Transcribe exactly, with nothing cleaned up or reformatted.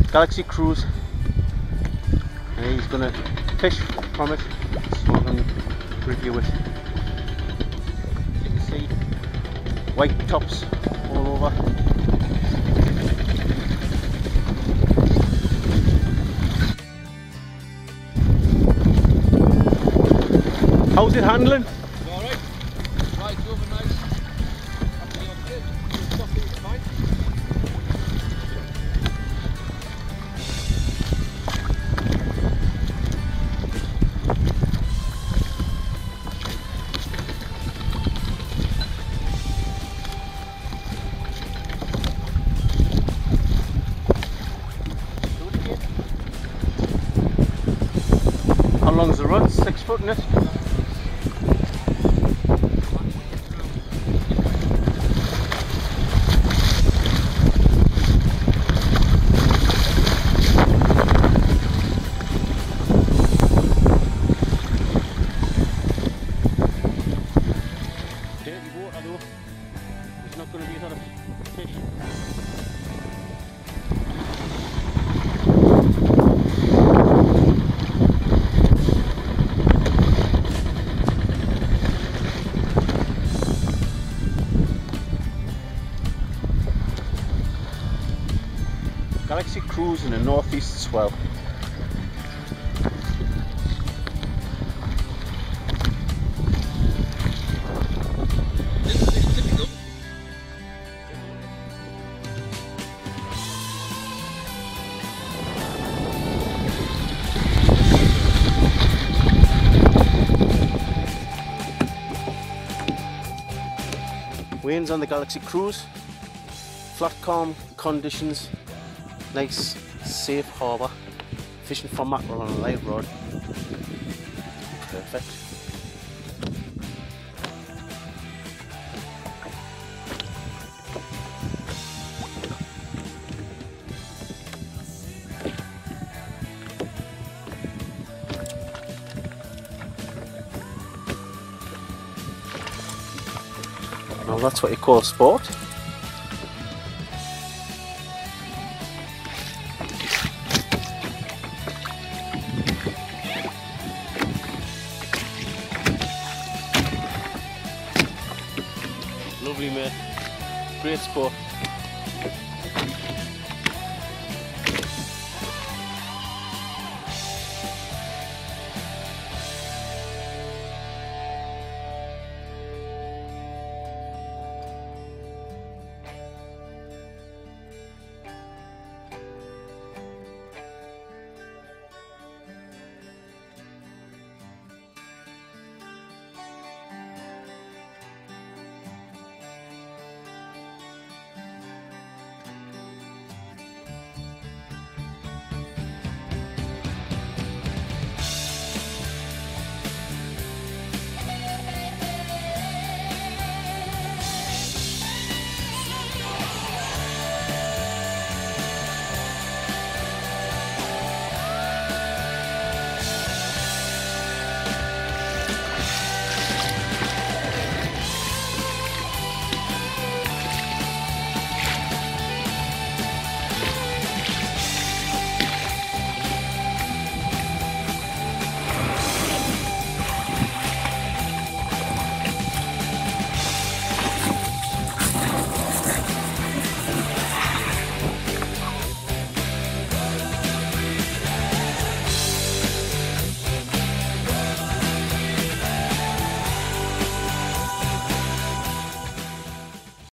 Galaxy Cruz, and he's going to fish from it so I can review it. You can see white tops all over. How's it handling? Alright. Right, over nice. Happy on it. Coffee is fine. How long's the rod? Six foot in it? Dirty water though. There's not going to be a lot of fish. Galaxy Cruz in a northeast swell. Winds on the Galaxy Cruz, flat calm conditions, nice safe harbour, fishing for mackerel on a live rod, perfect. Well, that's what you call sport. Lovely mate, great sport.